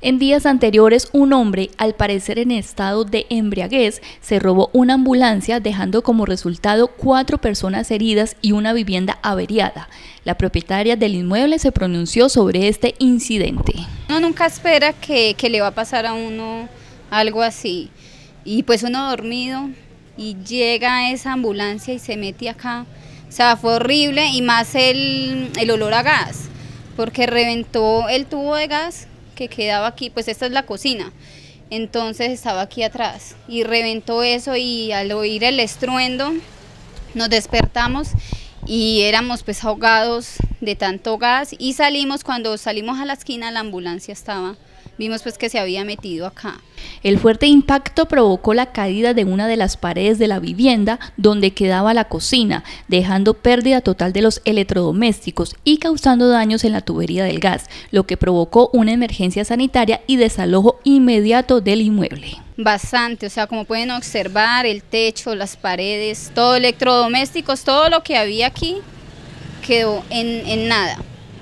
En días anteriores, un hombre, al parecer en estado de embriaguez, se robó una ambulancia, dejando como resultado 4 personas heridas y una vivienda averiada. La propietaria del inmueble se pronunció sobre este incidente. Uno nunca espera que le va a pasar a uno algo así, y pues uno dormido y llega esa ambulancia y se mete acá. O sea, fue horrible, y más el olor a gas, porque reventó el tubo de gas que quedaba aquí, pues esta es la cocina, entonces estaba aquí atrás y reventó eso, y al oír el estruendo nos despertamos y éramos pues ahogados de tanto gas, y cuando salimos a la esquina la ambulancia vimos pues que se había metido acá. El fuerte impacto provocó la caída de una de las paredes de la vivienda donde quedaba la cocina, dejando pérdida total de los electrodomésticos y causando daños en la tubería del gas, lo que provocó una emergencia sanitaria y desalojo inmediato del inmueble. Bastante, o sea, como pueden observar, el techo, las paredes, todo electrodomésticos, todo lo que había aquí quedó en nada,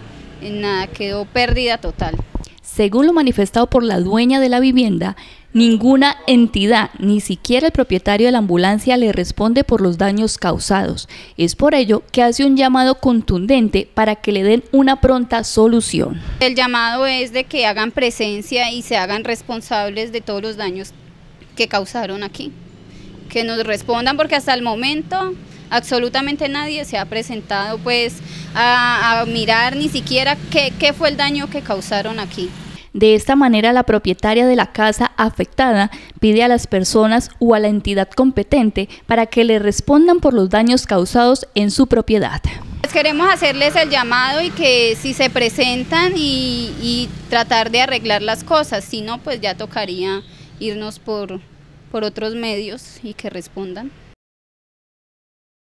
quedó pérdida total. Según lo manifestado por la dueña de la vivienda, ninguna entidad, ni siquiera el propietario de la ambulancia, le responde por los daños causados. Es por ello que hace un llamado contundente para que le den una pronta solución. El llamado es de que hagan presencia y se hagan responsables de todos los daños que causaron aquí. Que nos respondan, porque hasta el momento absolutamente nadie se ha presentado pues a mirar ni siquiera qué fue el daño que causaron aquí. De esta manera, la propietaria de la casa afectada pide a las personas o a la entidad competente para que le respondan por los daños causados en su propiedad. Pues queremos hacerles el llamado y que si se presentan y tratar de arreglar las cosas, si no, pues ya tocaría irnos por otros medios y que respondan.